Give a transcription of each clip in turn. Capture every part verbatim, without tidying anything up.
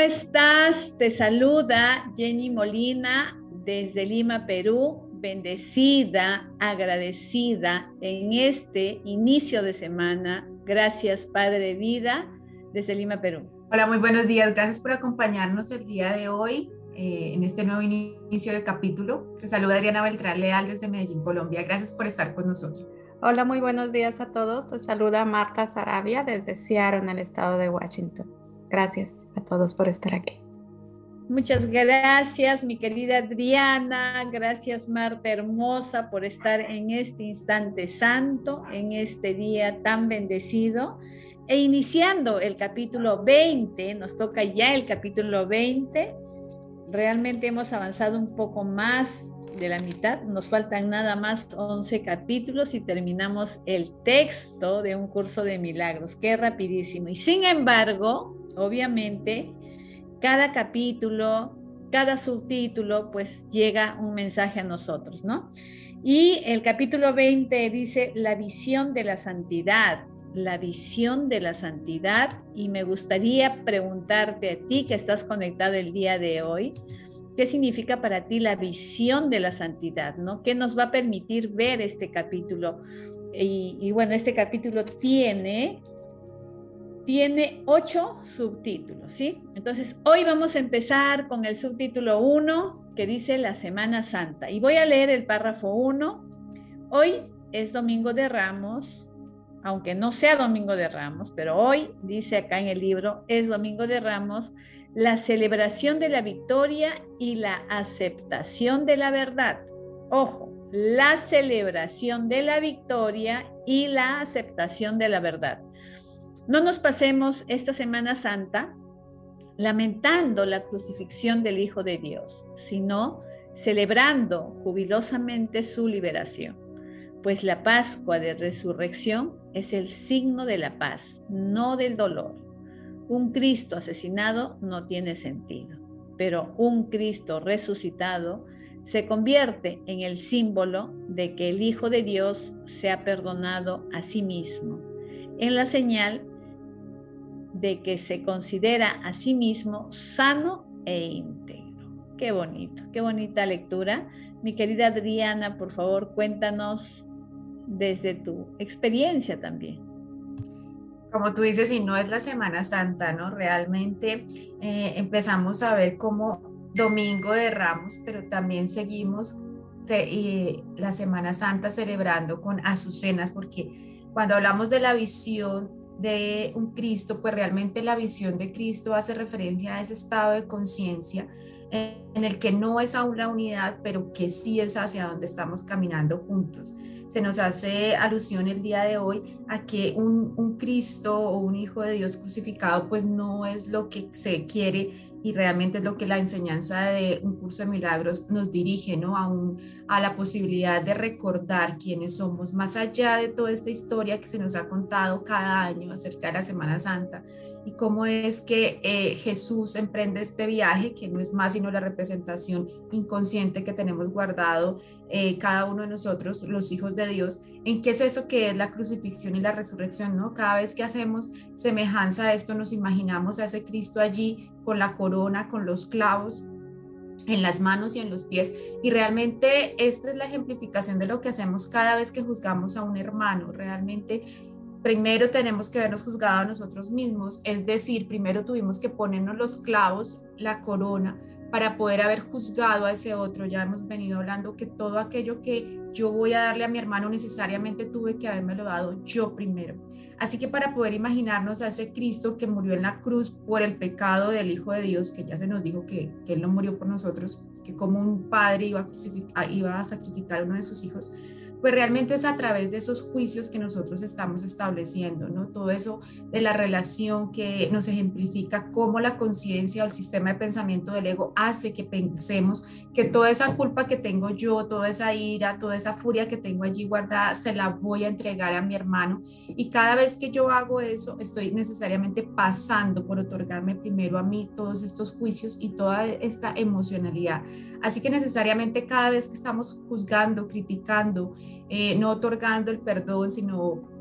estás? Te saluda Jenny Molina desde Lima, Perú, bendecida, agradecida en este inicio de semana. Gracias, Padre Vida, desde Lima, Perú. Hola, muy buenos días. Gracias por acompañarnos el día de hoy eh, en este nuevo inicio de capítulo. Te saluda Adriana Beltrán Leal desde Medellín, Colombia. Gracias por estar con nosotros. Hola, muy buenos días a todos. Te saluda Marta Sarabia desde Seattle, en el estado de Washington. Gracias a todos por estar aquí. Muchas gracias, mi querida Adriana. Gracias, Marta hermosa, por estar en este instante santo, en este día tan bendecido. E iniciando el capítulo veinte, nos toca ya el capítulo veinte. Realmente hemos avanzado un poco más de la mitad. Nos faltan nada más once capítulos y terminamos el texto de un curso de milagros. Qué rapidísimo. Y sin embargo, obviamente, cada capítulo, cada subtítulo, pues llega un mensaje a nosotros, ¿no? Y el capítulo veinte dice la visión de la santidad, la visión de la santidad. Y me gustaría preguntarte a ti que estás conectado el día de hoy, ¿qué significa para ti la visión de la santidad, ¿no? ¿Qué nos va a permitir ver este capítulo? Y, y bueno, este capítulo tiene... Tiene ocho subtítulos, ¿sí? Entonces, hoy vamos a empezar con el subtítulo uno, que dice la Semana Santa. Y voy a leer el párrafo uno. Hoy es Domingo de Ramos, aunque no sea Domingo de Ramos, pero hoy, dice acá en el libro, es Domingo de Ramos, la celebración de la victoria y la aceptación de la verdad. Ojo, la celebración de la victoria y la aceptación de la verdad. No nos pasemos esta Semana Santa lamentando la crucifixión del Hijo de Dios, sino celebrando jubilosamente su liberación, pues la Pascua de Resurrección es el signo de la paz, no del dolor. Un Cristo asesinado no tiene sentido, pero un Cristo resucitado se convierte en el símbolo de que el Hijo de Dios se ha perdonado a sí mismo, en la señal de que se considera a sí mismo sano e íntegro. Qué bonito, qué bonita lectura. Mi querida Adriana, por favor, cuéntanos desde tu experiencia también. Como tú dices, y no es la Semana Santa, ¿no? Realmente eh, empezamos a ver como Domingo de Ramos, pero también seguimos de, eh, la Semana Santa celebrando con azucenas, porque cuando hablamos de la visión de un Cristo, pues realmente la visión de Cristo hace referencia a ese estado de conciencia en el que no es aún la unidad, pero que sí es hacia donde estamos caminando juntos. Se nos hace alusión el día de hoy a que un, un Cristo o un Hijo de Dios crucificado pues no es lo que se quiere, y realmente es lo que la enseñanza de un curso de milagros nos dirige, ¿no? A, un, a la posibilidad de recordar quiénes somos, más allá de toda esta historia que se nos ha contado cada año acerca de la Semana Santa, y cómo es que eh, Jesús emprende este viaje, que no es más sino la representación inconsciente que tenemos guardado eh, cada uno de nosotros, los hijos de Dios. ¿En qué es eso que es la crucifixión y la resurrección, ¿no? Cada vez que hacemos semejanza a esto, nos imaginamos a ese Cristo allí con la corona, con los clavos en las manos y en los pies, y realmente esta es la ejemplificación de lo que hacemos cada vez que juzgamos a un hermano. Realmente primero tenemos que vernos juzgados a nosotros mismos, es decir, primero tuvimos que ponernos los clavos, la corona, para poder haber juzgado a ese otro. Ya hemos venido hablando que todo aquello que yo voy a darle a mi hermano necesariamente tuve que habérmelo dado yo primero. Así que para poder imaginarnos a ese Cristo que murió en la cruz por el pecado del Hijo de Dios, que ya se nos dijo que, que Él no murió por nosotros, que como un padre iba a, crucificar, iba a sacrificar a uno de sus hijos, pues realmente es a través de esos juicios que nosotros estamos estableciendo, ¿no? Todo eso de la relación que nos ejemplifica cómo la conciencia o el sistema de pensamiento del ego hace que pensemos que toda esa culpa que tengo yo, toda esa ira, toda esa furia que tengo allí guardada, se la voy a entregar a mi hermano. Y cada vez que yo hago eso, estoy necesariamente pasando por otorgarme primero a mí todos estos juicios y toda esta emocionalidad. Así que necesariamente cada vez que estamos juzgando, criticando, eh, no otorgando el perdón, sino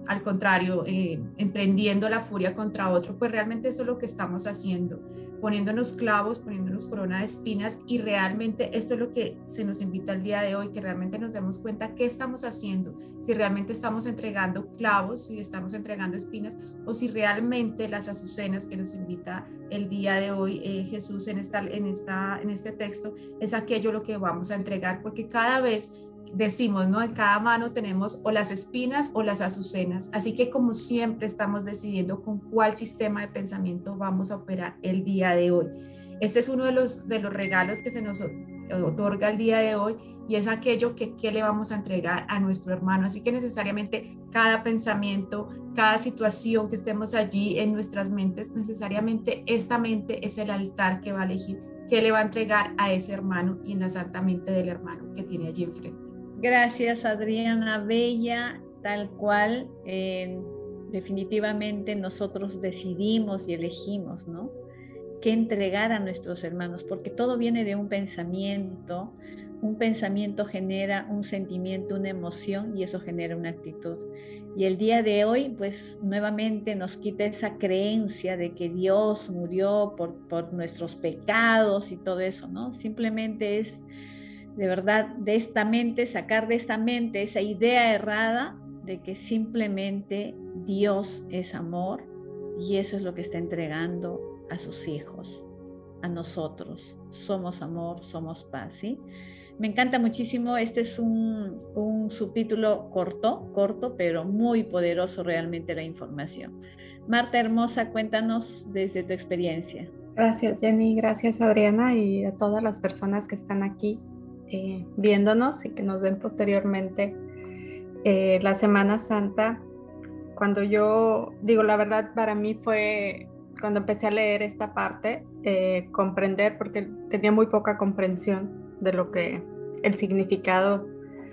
al contrario, eh, emprendiendo la furia contra otro, pues realmente eso es lo que estamos haciendo, poniéndonos clavos, poniéndonos corona de espinas, y realmente esto es lo que se nos invita el día de hoy, que realmente nos demos cuenta qué estamos haciendo, si realmente estamos entregando clavos, si estamos entregando espinas, o si realmente las azucenas que nos invita el día de hoy eh, Jesús en, esta, en, esta, en este texto, es aquello lo que vamos a entregar, porque cada vez decimos, ¿no? En cada mano tenemos o las espinas o las azucenas, así que como siempre estamos decidiendo con cuál sistema de pensamiento vamos a operar el día de hoy. Este es uno de los, de los regalos que se nos otorga el día de hoy, y es aquello que, que le vamos a entregar a nuestro hermano, así que necesariamente cada pensamiento, cada situación que estemos allí en nuestras mentes, necesariamente esta mente es el altar que va a elegir qué le va a entregar a ese hermano, y en la santa mente del hermano que tiene allí enfrente. Gracias, Adriana, bella, tal cual. Eh, definitivamente nosotros decidimos y elegimos, ¿no?, qué entregar a nuestros hermanos, porque todo viene de un pensamiento. Un pensamiento genera un sentimiento, una emoción, y eso genera una actitud. Y el día de hoy, pues nuevamente nos quita esa creencia de que Dios murió por, por nuestros pecados y todo eso, ¿no? Simplemente es, de verdad, de esta mente, sacar de esta mente esa idea errada de que simplemente Dios es amor, y eso es lo que está entregando a sus hijos, a nosotros. Somos amor, somos paz, ¿sí? Me encanta muchísimo. Este es un, un subtítulo corto, corto, pero muy poderoso realmente la información. Marta hermosa, cuéntanos desde tu experiencia. Gracias, Jenny, gracias, Adriana, y a todas las personas que están aquí eh, viéndonos y que nos ven posteriormente. Eh, la Semana Santa, cuando yo digo la verdad, para mí fue cuando empecé a leer esta parte, eh, comprender, porque tenía muy poca comprensión de lo que el significado,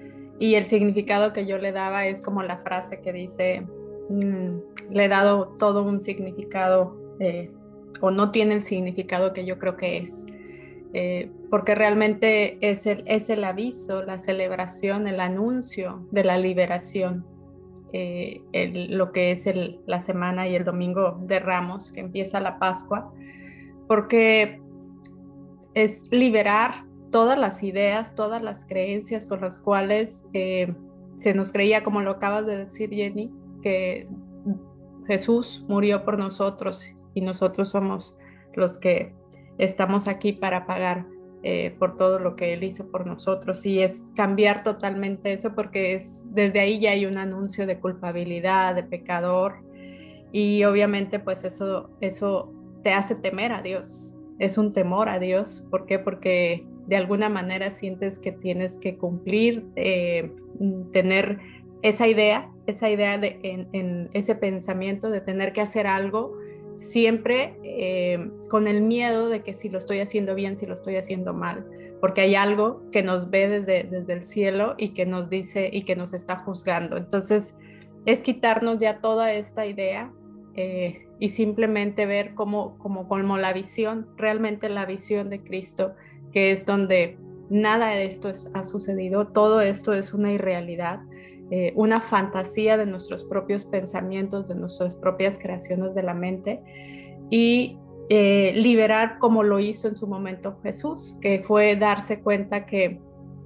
y el significado que yo le daba es como la frase que dice, mmm, le he dado todo un significado, eh, o no tiene el significado que yo creo que es. Eh, porque realmente es el, es el aviso, la celebración, el anuncio de la liberación, eh, el, lo que es el, la semana y el domingo de Ramos, que empieza la Pascua, porque es liberar todas las ideas, todas las creencias con las cuales eh, se nos creía, como lo acabas de decir, Jenny, que Jesús murió por nosotros y nosotros somos los que estamos aquí para pagar eh, por todo lo que Él hizo por nosotros, y es cambiar totalmente eso, porque es, desde ahí ya hay un anuncio de culpabilidad, de pecador, y obviamente pues eso, eso te hace temer a Dios, es un temor a Dios. ¿Por qué? Porque de alguna manera sientes que tienes que cumplir, eh, tener esa idea, esa idea de, en, en ese pensamiento de tener que hacer algo, siempre eh, con el miedo de que si lo estoy haciendo bien, si lo estoy haciendo mal, porque hay algo que nos ve desde, desde el cielo y que nos dice y que nos está juzgando. Entonces es quitarnos ya toda esta idea eh, y simplemente ver como, como, como la visión, realmente la visión de Cristo, que es donde nada de esto es, ha sucedido, todo esto es una irrealidad. Eh, una fantasía de nuestros propios pensamientos, de nuestras propias creaciones de la mente, y eh, liberar como lo hizo en su momento Jesús, que fue darse cuenta que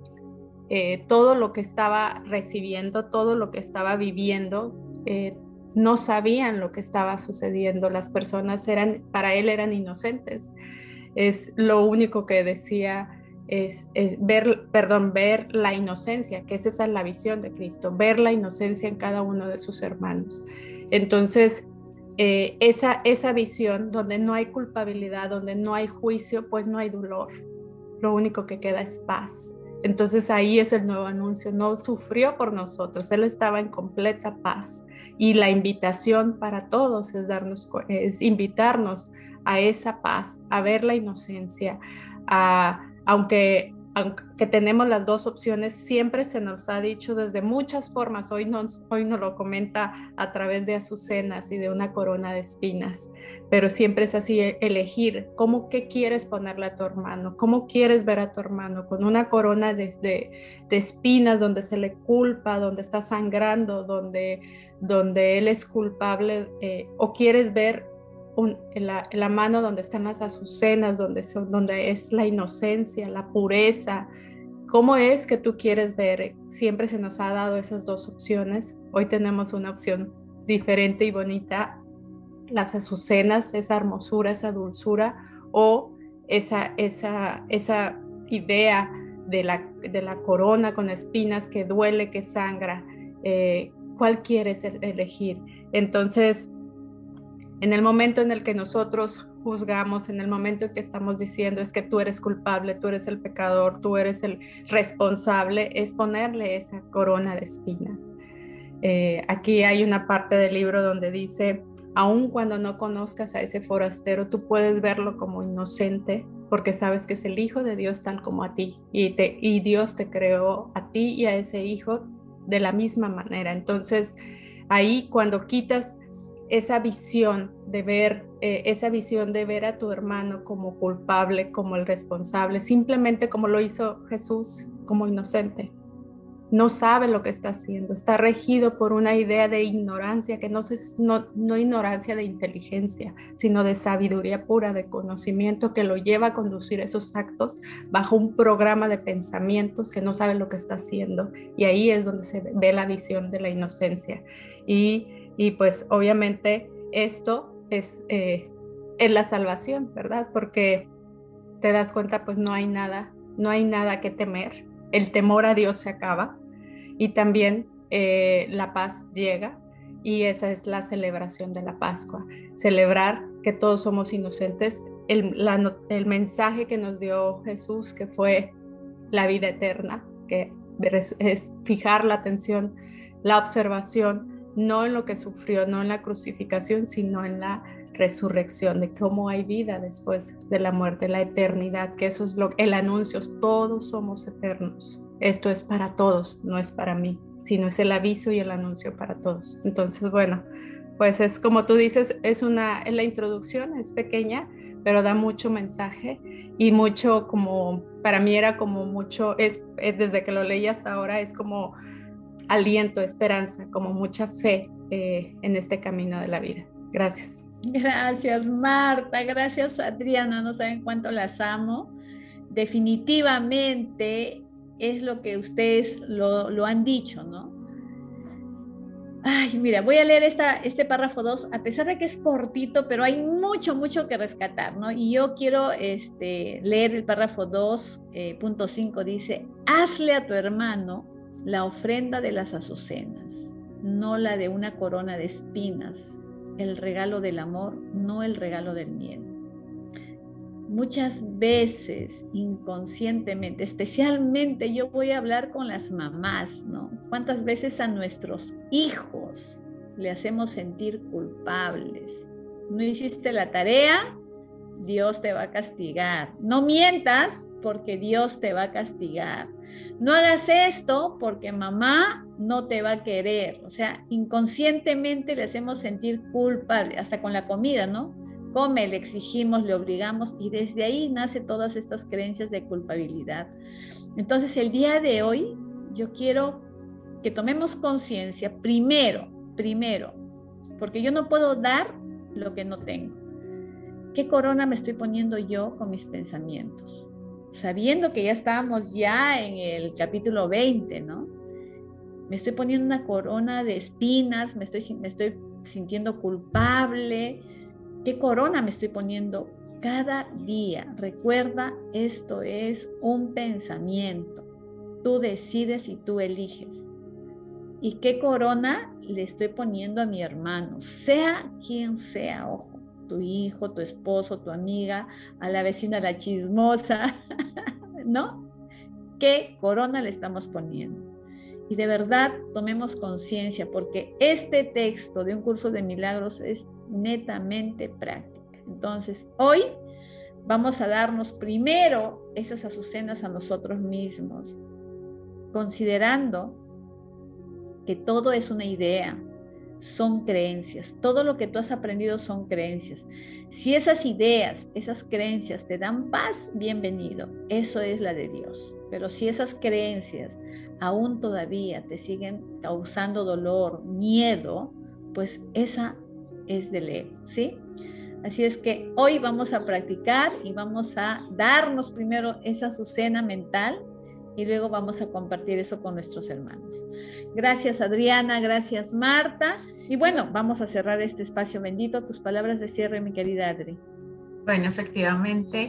eh, todo lo que estaba recibiendo, todo lo que estaba viviendo, eh, no sabían lo que estaba sucediendo. Las personas eran, para él eran inocentes. Es lo único que decía. Es, es ver, perdón, ver la inocencia, que es esa la visión de Cristo, ver la inocencia en cada uno de sus hermanos. Entonces, eh, esa, esa visión donde no hay culpabilidad, donde no hay juicio, pues no hay dolor. Lo único que queda es paz. Entonces ahí es el nuevo anuncio, no sufrió por nosotros, Él estaba en completa paz. Y la invitación para todos es, darnos, es invitarnos a esa paz, a ver la inocencia, a aunque aunque tenemos las dos opciones, siempre se nos ha dicho desde muchas formas, hoy nos, hoy nos lo comenta a través de azucenas y de una corona de espinas, pero siempre es así, elegir cómo, qué quieres ponerle a tu hermano, cómo quieres ver a tu hermano, con una corona de, de, de espinas donde se le culpa, donde está sangrando, donde, donde él es culpable, eh, o quieres ver Un, en, la, en la mano donde están las azucenas, donde, son, donde es la inocencia, la pureza. ¿Cómo es que tú quieres ver? Siempre se nos ha dado esas dos opciones. Hoy tenemos una opción diferente y bonita. Las azucenas, esa hermosura, esa dulzura, o esa, esa, esa idea de la, de la corona con espinas que duele, que sangra. Eh, ¿Cuál quieres elegir? Entonces, en el momento en el que nosotros juzgamos, en el momento en que estamos diciendo es que tú eres culpable, tú eres el pecador, tú eres el responsable, es ponerle esa corona de espinas. Eh, aquí hay una parte del libro donde dice, aun cuando no conozcas a ese forastero, tú puedes verlo como inocente porque sabes que es el Hijo de Dios tal como a ti, y, te, y Dios te creó a ti y a ese hijo de la misma manera. Entonces, ahí cuando quitas esa visión de ver, eh, esa visión de ver a tu hermano como culpable, como el responsable, simplemente como lo hizo Jesús, como inocente. No sabe lo que está haciendo, está regido por una idea de ignorancia, que no, se, no, no ignorancia de inteligencia, sino de sabiduría pura, de conocimiento que lo lleva a conducir esos actos bajo un programa de pensamientos que no sabe lo que está haciendo. Y ahí es donde se ve la visión de la inocencia. Y Y pues obviamente esto es, eh, es la salvación, ¿verdad? Porque te das cuenta, pues no hay nada, no hay nada que temer. El temor a Dios se acaba y también eh, la paz llega, y esa es la celebración de la Pascua. Celebrar que todos somos inocentes. El, la, el mensaje que nos dio Jesús, que fue la vida eterna, que es fijar la atención, la observación, no en lo que sufrió, no en la crucificación, sino en la resurrección, de cómo hay vida después de la muerte, la eternidad, que eso es lo, el anuncio, todos somos eternos. Esto es para todos, no es para mí, sino es el aviso y el anuncio para todos. Entonces, bueno, pues es como tú dices, es una, es la introducción, es pequeña, pero da mucho mensaje y mucho como, para mí era como mucho, es, es desde que lo leí hasta ahora, es como aliento, esperanza, como mucha fe eh, en este camino de la vida. Gracias. Gracias, Marta. Gracias, Adriana. No saben cuánto las amo. Definitivamente es lo que ustedes lo, lo han dicho, ¿no? Ay, mira, voy a leer esta, este párrafo dos, a pesar de que es cortito, pero hay mucho, mucho que rescatar, ¿no? Y yo quiero este, leer el párrafo dos punto cinco, dice, hazle a tu hermano la ofrenda de las azucenas, no la de una corona de espinas, el regalo del amor, no el regalo del miedo. Muchas veces, inconscientemente, especialmente yo voy a hablar con las mamás, ¿no? ¿Cuántas veces a nuestros hijos le hacemos sentir culpables? No hiciste la tarea, Dios te va a castigar. No mientas porque Dios te va a castigar. No hagas esto porque mamá no te va a querer. O sea, inconscientemente le hacemos sentir culpable, hasta con la comida, ¿no? Come, le exigimos, le obligamos, y desde ahí nacen todas estas creencias de culpabilidad. Entonces, el día de hoy, yo quiero que tomemos conciencia, primero, primero, porque yo no puedo dar lo que no tengo. ¿Qué corona me estoy poniendo yo con mis pensamientos? Sabiendo que ya estábamos ya en el capítulo veinte, ¿no? Me estoy poniendo una corona de espinas, me estoy, me estoy sintiendo culpable. ¿Qué corona me estoy poniendo cada día? Recuerda, esto es un pensamiento. Tú decides y tú eliges. ¿Y qué corona le estoy poniendo a mi hermano? Sea quien sea, ojo. Tu hijo, tu esposo, tu amiga, a la vecina la chismosa, ¿no? ¿Qué corona le estamos poniendo? Y de verdad tomemos conciencia, porque este texto de Un Curso de Milagros es netamente práctica. Entonces, hoy vamos a darnos primero esas azucenas a nosotros mismos, considerando que todo es una idea, son creencias. Todo lo que tú has aprendido son creencias. Si esas ideas, esas creencias te dan paz, bienvenido. Eso es la de Dios. Pero si esas creencias aún todavía te siguen causando dolor, miedo, pues esa es del ego, ¿sí? Así es que hoy vamos a practicar y vamos a darnos primero esa azucena mental y luego vamos a compartir eso con nuestros hermanos. Gracias, Adriana, gracias, Marta. Y bueno, vamos a cerrar este espacio bendito. Tus palabras de cierre, mi querida Adri. Bueno, efectivamente,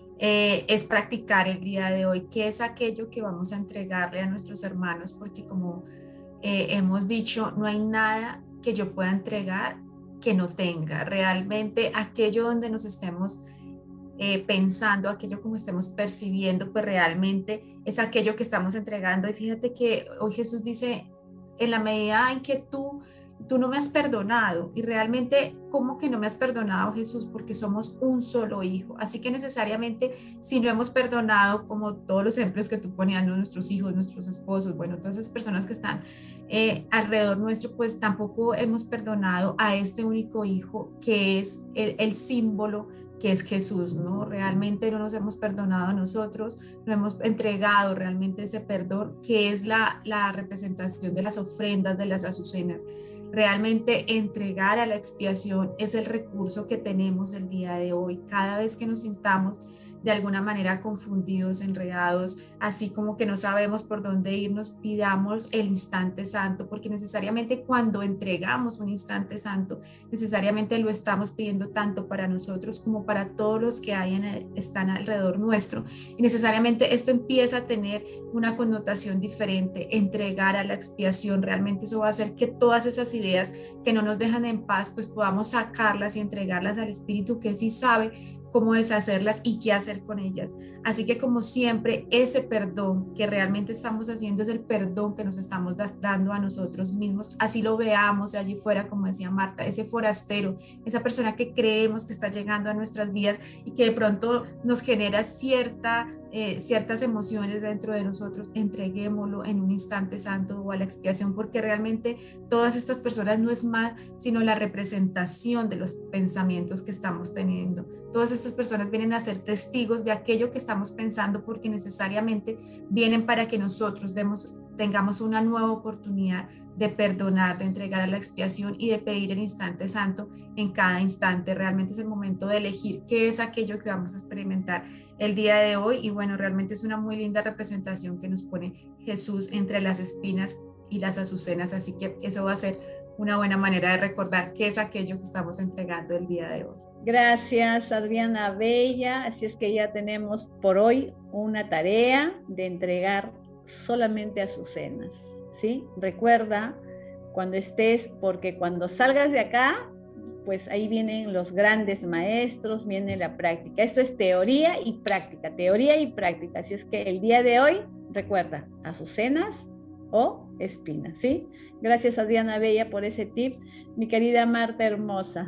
eh, es practicar el día de hoy, qué es aquello que vamos a entregarle a nuestros hermanos, porque como eh, hemos dicho, no hay nada que yo pueda entregar que no tenga. Realmente aquello donde nos estemos Eh, pensando, aquello como estemos percibiendo, pues realmente es aquello que estamos entregando. Y fíjate que hoy Jesús dice, en la medida en que tú, tú no me has perdonado, y realmente, ¿cómo que no me has perdonado, Jesús? Porque somos un solo hijo. Así que necesariamente, si no hemos perdonado, como todos los ejemplos que tú ponías, ¿no? Nuestros hijos, nuestros esposos, bueno, todas esas personas que están eh, alrededor nuestro, pues tampoco hemos perdonado a este único hijo que es el, el símbolo que es Jesús, ¿no? Realmente no nos hemos perdonado a nosotros, no hemos entregado realmente ese perdón, que es la, la representación de las ofrendas, de las azucenas. Realmente entregar a la expiación es el recurso que tenemos el día de hoy. Cada vez que nos sintamos de alguna manera confundidos, enredados, así como que no sabemos por dónde irnos, pidamos el instante santo, porque necesariamente cuando entregamos un instante santo, necesariamente lo estamos pidiendo tanto para nosotros como para todos los que hay en el, están alrededor nuestro. Y necesariamente esto empieza a tener una connotación diferente, entregar a la expiación. Realmente eso va a hacer que todas esas ideas que no nos dejan en paz, pues podamos sacarlas y entregarlas al Espíritu, que sí sabe cómo deshacerlas y qué hacer con ellas. Así que como siempre, ese perdón que realmente estamos haciendo es el perdón que nos estamos dando a nosotros mismos, así lo veamos allí fuera, como decía Marta, ese forastero, esa persona que creemos que está llegando a nuestras vidas y que de pronto nos genera cierta, eh, ciertas emociones dentro de nosotros, entreguémoslo en un instante santo o a la expiación, porque realmente todas estas personas no es más sino la representación de los pensamientos que estamos teniendo. Todas estas personas vienen a ser testigos de aquello que estamos pensando, porque necesariamente vienen para que nosotros demos, tengamos una nueva oportunidad de perdonar, de entregar a la expiación y de pedir el instante santo en cada instante. Realmente es el momento de elegir qué es aquello que vamos a experimentar el día de hoy. Y bueno, realmente es una muy linda representación que nos pone Jesús entre las espinas y las azucenas. Así que eso va a ser una buena manera de recordar qué es aquello que estamos entregando el día de hoy. Gracias, Adriana Bella. Así es que ya tenemos por hoy una tarea de entregar solamente azucenas, ¿sí? Recuerda cuando estés, porque cuando salgas de acá, pues ahí vienen los grandes maestros, viene la práctica. Esto es teoría y práctica, teoría y práctica. Así es que el día de hoy, recuerda, azucenas o espinas, ¿sí? Gracias, Adriana Bella, por ese tip. Mi querida Marta hermosa.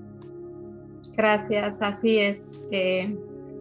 Gracias, así es. Eh,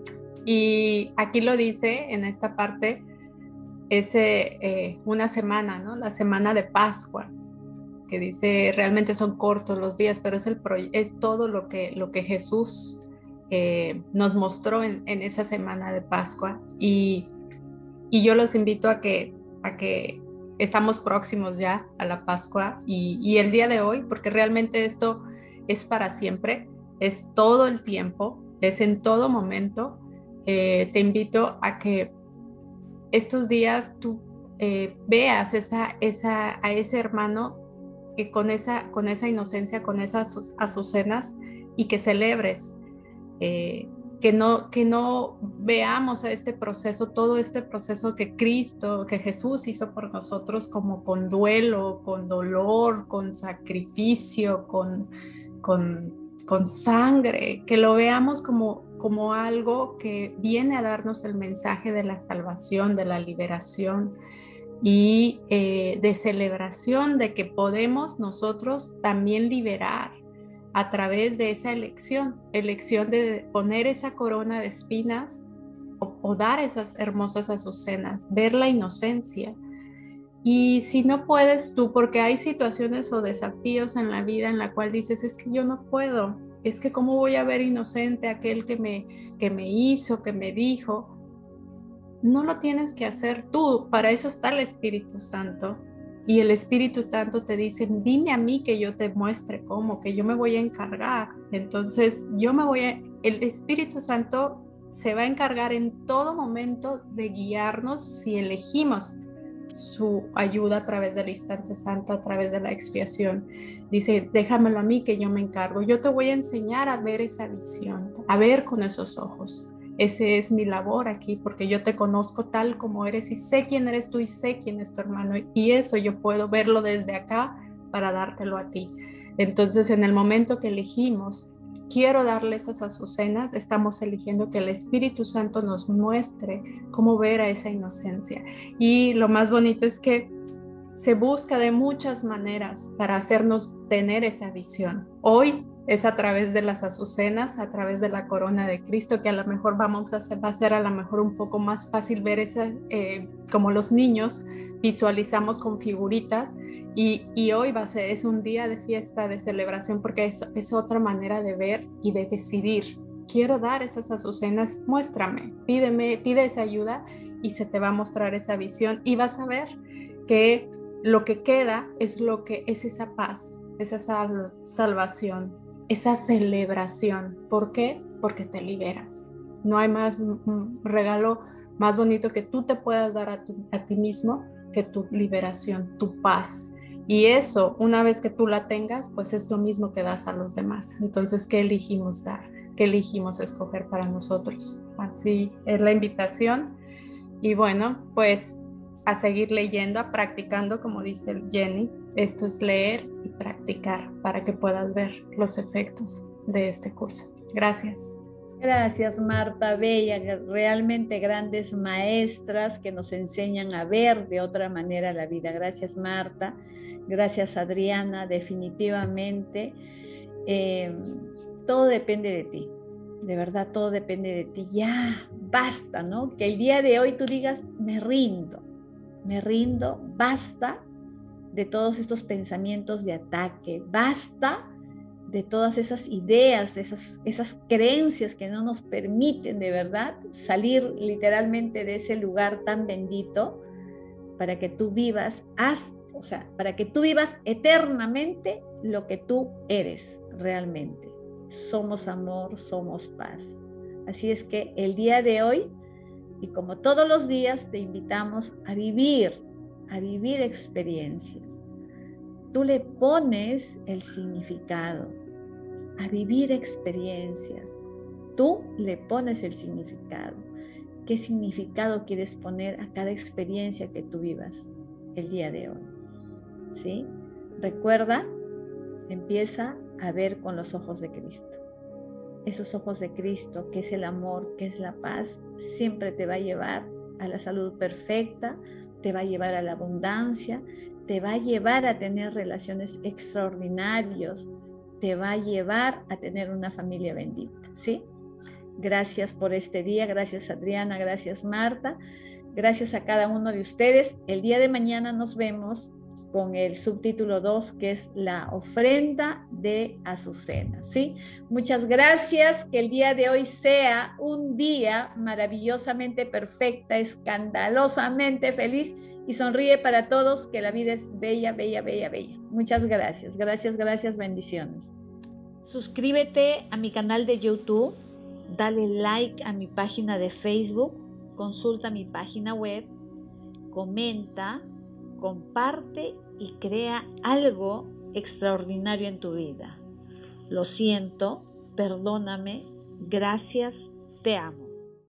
y aquí lo dice en esta parte, es eh, una semana, ¿no? La semana de Pascua, que dice, realmente son cortos los días, pero es, el es todo lo que, lo que Jesús eh, nos mostró en, en esa semana de Pascua. Y, y yo los invito a que, a que estamos próximos ya a la Pascua y, y el día de hoy, porque realmente esto es para siempre. Es todo el tiempo, es en todo momento. Eh, te invito a que estos días tú eh, veas esa, esa, a ese hermano que con, esa, con esa inocencia, con esas azucenas y que celebres, eh, que, no, que no veamos a este proceso, todo este proceso que Cristo, que Jesús hizo por nosotros como con duelo, con dolor, con sacrificio, con... con con sangre, que lo veamos como, como algo que viene a darnos el mensaje de la salvación, de la liberación y eh, de celebración de que podemos nosotros también liberar a través de esa elección, elección de poner esa corona de espinas o, o dar esas hermosas azucenas, ver la inocencia. Y si no puedes tú, porque hay situaciones o desafíos en la vida en la cual dices, es que yo no puedo, es que cómo voy a ver inocente a aquel que me, que me hizo, que me dijo. No lo tienes que hacer tú, para eso está el Espíritu Santo. Y el Espíritu Santo te dice, dime a mí que yo te muestre cómo, que yo me voy a encargar. Entonces yo me voy a, el Espíritu Santo se va a encargar en todo momento de guiarnos si elegimos su ayuda a través del instante santo, a través de la expiación. Dice, déjamelo a mí que yo me encargo. Yo te voy a enseñar a ver esa visión, a ver con esos ojos. Ese es mi labor aquí, porque yo te conozco tal como eres y sé quién eres tú y sé quién es tu hermano, y eso yo puedo verlo desde acá para dártelo a ti. Entonces, en el momento que elegimos, quiero darle esas azucenas, estamos eligiendo que el Espíritu Santo nos muestre cómo ver a esa inocencia. Y lo más bonito es que se busca de muchas maneras para hacernos tener esa visión. Hoy es a través de las azucenas, a través de la corona de Cristo, que a lo mejor vamos a hacer, va a ser a lo mejor un poco más fácil ver esa, eh, como los niños visualizamos con figuritas, y, y hoy va a ser, es un día de fiesta, de celebración, porque es, es otra manera de ver y de decidir. Quiero dar esas azucenas, muéstrame, pídeme, pide esa ayuda y se te va a mostrar esa visión, y vas a ver que lo que queda es lo que es esa paz, esa sal, salvación, esa celebración. ¿Por qué? Porque te liberas. No hay más un regalo más bonito que tú te puedas dar a, tu, a ti mismo que tu liberación, tu paz. Y eso, una vez que tú la tengas, pues es lo mismo que das a los demás. Entonces, ¿qué elegimos dar? ¿Qué elegimos escoger para nosotros? Así es la invitación. Y bueno, pues a seguir leyendo, a practicando, como dice Jenny. Esto es leer y practicar para que puedas ver los efectos de este curso. Gracias. Gracias, Marta, bella, realmente grandes maestras que nos enseñan a ver de otra manera la vida. Gracias, Marta. Gracias, Adriana. Definitivamente, eh, todo depende de ti. De verdad, todo depende de ti. Ya, basta, ¿no? Que el día de hoy tú digas, me rindo, me rindo, basta de todos estos pensamientos de ataque, basta de todas esas ideas, de esas, esas creencias que no nos permiten de verdad salir literalmente de ese lugar tan bendito para que tú vivas, hasta, o sea, para que tú vivas eternamente lo que tú eres realmente. Somos amor, somos paz. Así es que el día de hoy, y como todos los días, te invitamos a vivir, a vivir experiencias. Tú le pones el significado, a vivir experiencias. Tú le pones el significado. ¿Qué significado quieres poner a cada experiencia que tú vivas el día de hoy? ¿Sí? Recuerda, empieza a ver con los ojos de Cristo. Esos ojos de Cristo, que es el amor, que es la paz, siempre te va a llevar a la salud perfecta, te va a llevar a la abundancia, te va a llevar a tener relaciones extraordinarias, te va a llevar a tener una familia bendita, ¿sí? Gracias por este día, gracias Adriana, gracias Marta, gracias a cada uno de ustedes. El día de mañana nos vemos con el subtítulo dos, que es la ofrenda de Azucena, ¿sí? Muchas gracias, que el día de hoy sea un día maravillosamente perfecta, escandalosamente feliz, y sonríe para todos, que la vida es bella, bella, bella, bella. Muchas gracias, gracias, gracias, bendiciones. Suscríbete a mi canal de YouTube, dale like a mi página de Facebook, consulta mi página web, comenta, comparte y crea algo extraordinario en tu vida. Lo siento, perdóname, gracias, te amo.